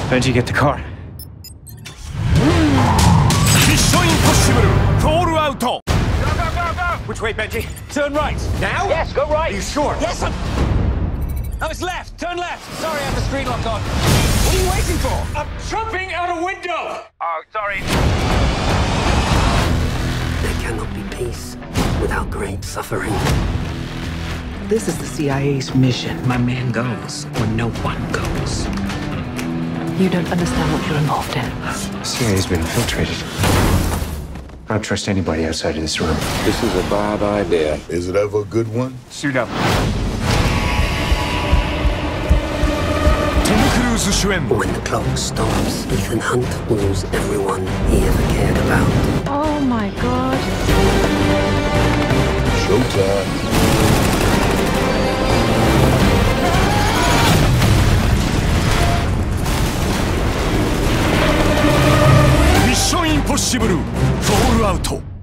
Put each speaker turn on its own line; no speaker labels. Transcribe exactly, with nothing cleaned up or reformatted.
Benji, get the car.
Mission Impossible Fallout.
Go, go, go, go! Which way, Benji? Turn right. Now?
Yes, go right.
Are you sure?
Yes, I'm...
No, it's left. Turn left. Sorry, I have the screen lock on.
What are you waiting for?
I'm jumping out a window. Oh, sorry.
There cannot be peace without great suffering.
This is the C I A's mission. My man goes where no one goes.
You don't understand what you're involved in.
The C I A's been infiltrated. I don't trust anybody outside of this room.
This is a bad idea.
Is it ever a good one?
Suit up.
Tom Cruise 主演
When the clock stops, Ethan Hunt will lose everyone he ever cared about.
Oh my god.
Showtime.
Mission Impossible Fallout